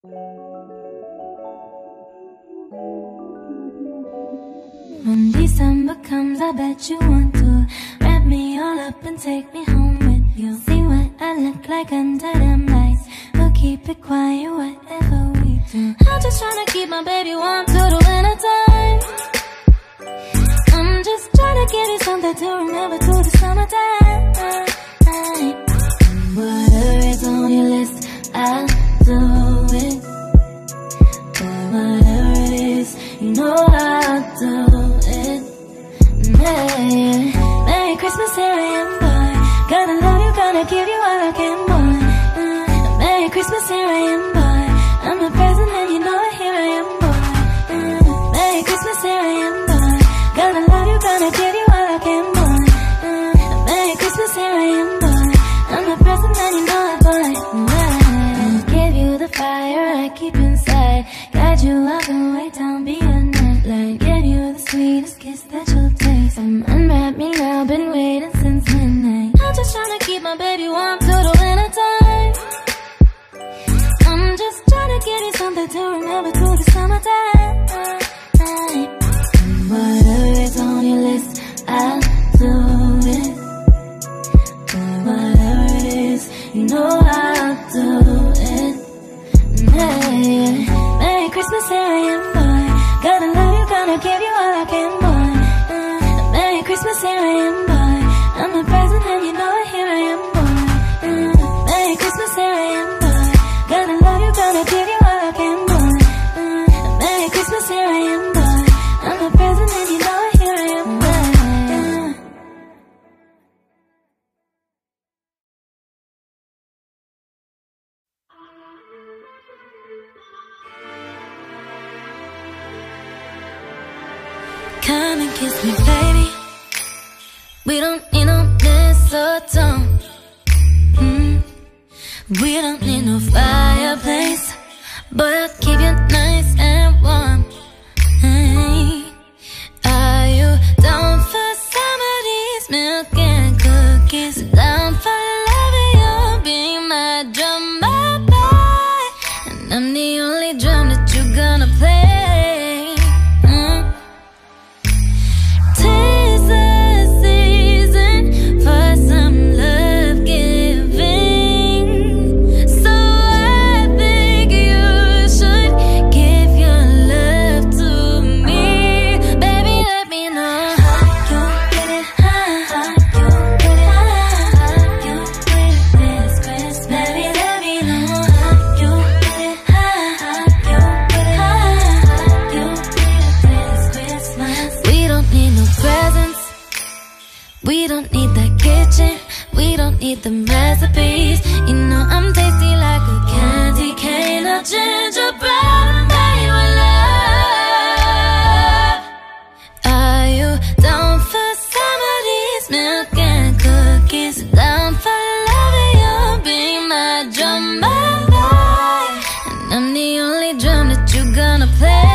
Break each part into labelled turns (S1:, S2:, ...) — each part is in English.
S1: When December comes, I bet you want to wrap me all up and take me home with you. See what I look like under them lights. We'll keep it quiet, whatever we do. I'm just trying to keep my baby warm through the winter time. I'm just trying to give you something to remember through the summertime. Whatever is on your list, I'll do it. But whatever it is, you know I'll do it. Yeah. Merry Christmas, here I am, boy. Gonna love you, gonna give you all I can, boy. Merry Christmas, here I am, boy. I'm the present and you know it, here I am, boy. Merry Christmas, here I am, boy. Gonna love you, gonna give you all I can, boy. Merry Christmas, here I am, boy. I'm the present and you know it, boy. I'll give you the fire I keep inside. Guide you all the way down, be a nightlight. Give you the sweetest kiss that you'll taste. Unwrap me now, been waiting since midnight. I'm just trying to keep my baby warm through the winter time. I'm just trying to give you something to remember through the summertime. Whatever is on your list, I'll do it. But whatever it is, you know I'll do it. Yeah. Merry Christmas, here I am, boy. Gonna love you, gonna give you all I can, boy. Merry Christmas, here I am, boy. I'm the present and you know it, here I am, boy. Merry Christmas, here I am, boy. Gonna love you, gonna give you all I can, boy. Merry Christmas, here I am, boy. I'm the present and you know it, here I am, boy. Come and kiss me, baby. We don't need no mistletoe. We don't need no fireplace, but I'll keep you nice and warm. Are you down for some of these milk and cookies? Down for loving you, be my drummer boy, and I'm the only drum that you're gonna play. We don't need that kitchen, we don't need the recipes. You know I'm tasty like a candy cane. I'll gingerbread and buy you a love. Are you down for some of these milk and cookies? Down for loving you, be my drummer boy, and I'm the only drum that you're gonna play.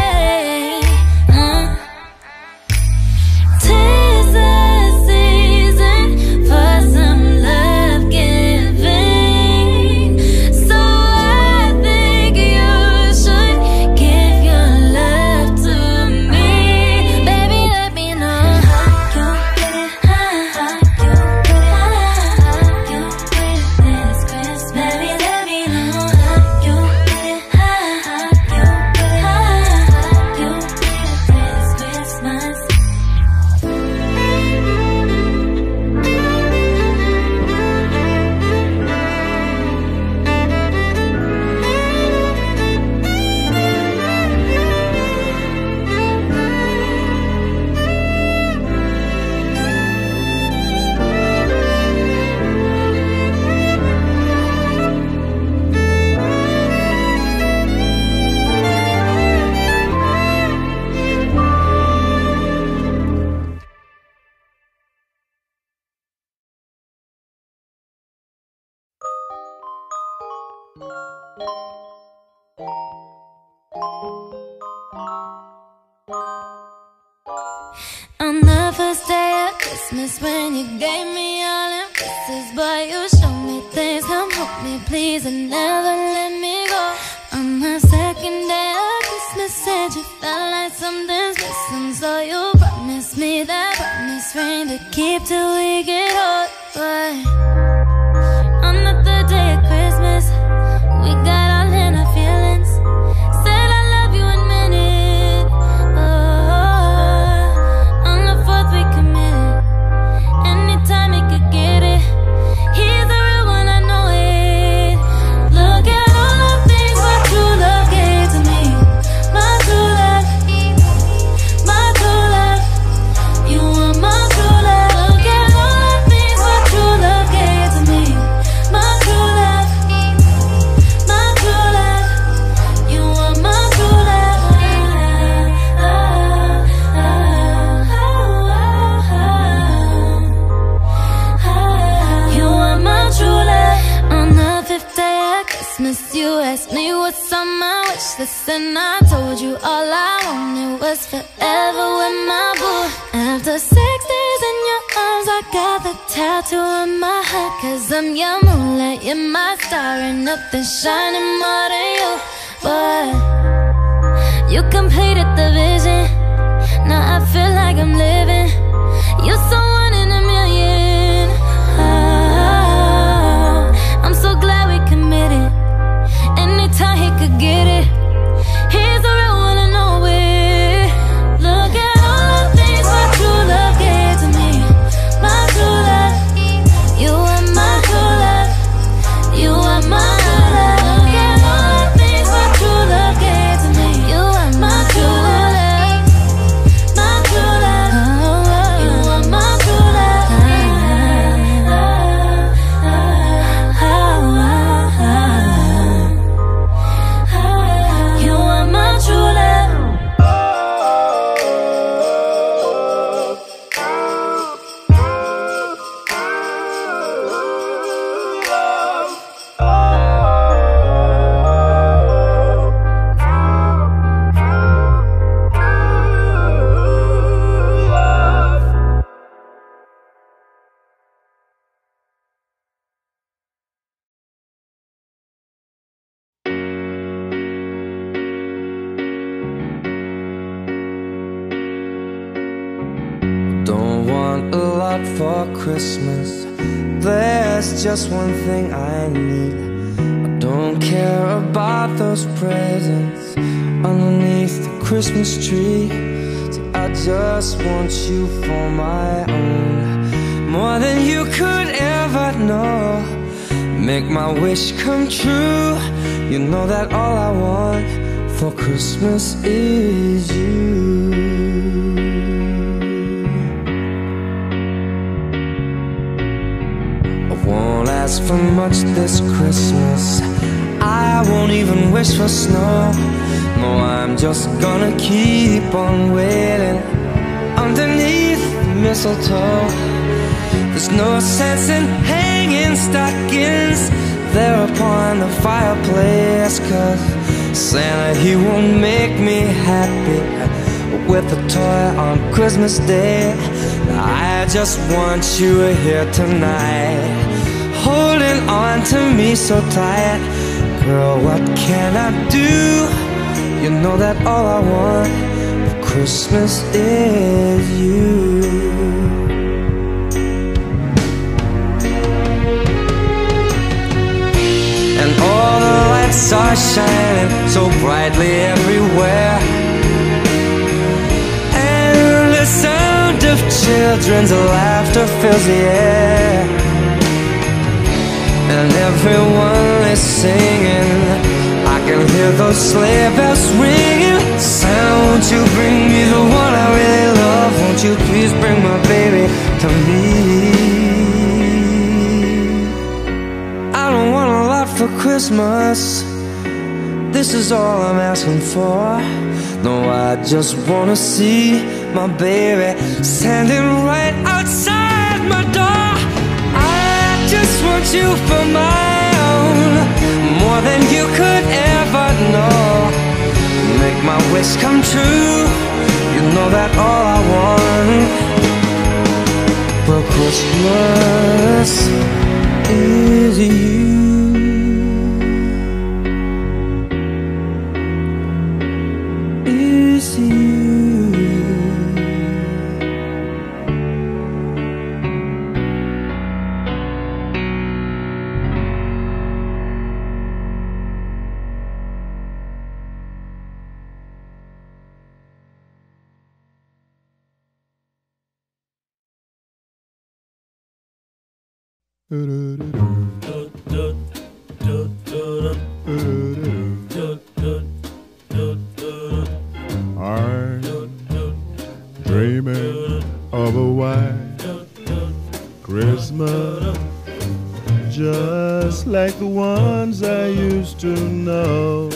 S1: On the first day of Christmas, when you gave me all them kisses, boy, you showed me things. Come hold me, please, and never let me go. On the you felt like something's missing, so you promised me that promise ring to keep till we get older. On the third day of Christmas, we got all in our feelings. Said I love you and meant it. Oh, on the fourth we committed. Anytime he could get it. He's the real one, I know it. Look at all the things my true love gave to me. My true love, my true love. You are my true love. Look at all the things my true love gave to me. My true love, my true love. You are my true love. You are my true love. On the fifth day of Christmas, you asked me what's on my wish list, and I told you all I wanted was forever with my boo. After 6 days in your arms, I got the tattoo on my heart, 'cause I'm your moonlight, you're my star, and nothing's shining more than you. But you completed the vision, now I feel like I'm living. You're so one in a million. Oh, I'm so glad we committed. Anytime he could get it. He's the real one, I know it. Look at all the things my true love gave to me. My true love. You are my true love. You are my true love. Look at all the things my true love gave to me. You are my true love. My true love. You are my true love. You are my true love.
S2: Don't want a lot for Christmas. There's just one thing I need. I don't care about those presents underneath the Christmas tree. See, I just want you for my own, more than you could ever know. Make my wish come true. You know that all I want for Christmas is you. Won't ask for much this Christmas. I won't even wish for snow. No, I'm just gonna keep on waiting underneath the mistletoe. There's no sense in hanging stockings there upon the fireplace, 'cause Santa, he won't make me happy with a toy on Christmas Day. I just want you here tonight, holding on to me so tight. Girl, what can I do? You know that all I want for Christmas is you. And all the lights are shining so brightly everywhere, and the sound of children's laughter fills the air, and everyone is singing. I can hear those sleigh bells ringing. Santa, won't you bring me the one I really love? Won't you please bring my baby to me? I don't want a lot for Christmas. This is all I'm asking for. No, I just wanna see my baby standing right outside my door. I just want you for my own, more than you could ever know. Make my wish come true. You know that all I want for Christmas is you. Is
S3: I'm dreaming of a white Christmas, just like the ones I used to know,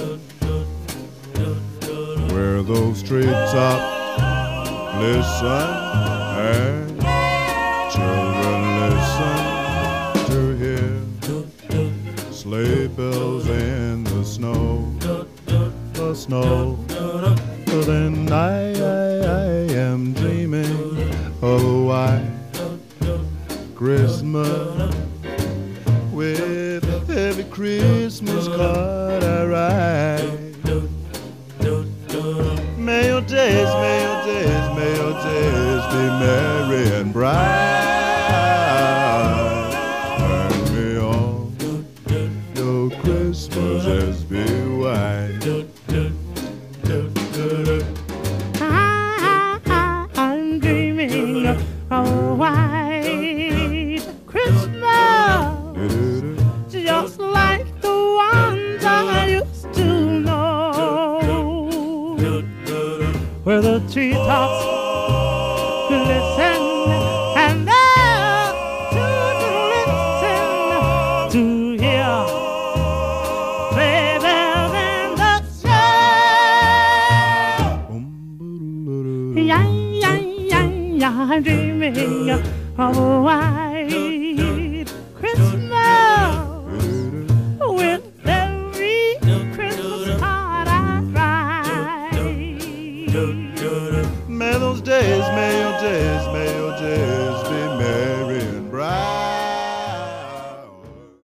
S3: where those treetops listen and children listen to hear sleigh bells in the snow, the snow. Then I am dreaming of a white Christmas, with every Christmas card I write. May your days, may your days, may your days be merry and bright, and may all your Christmases be white.
S4: I'm dreaming of a white Christmas, just like the ones I used to know, where the treetops glisten and the children listen to hear sleigh bells in the snow. Yeah, yeah, yeah, yeah, I'm dreaming of a white Christmas.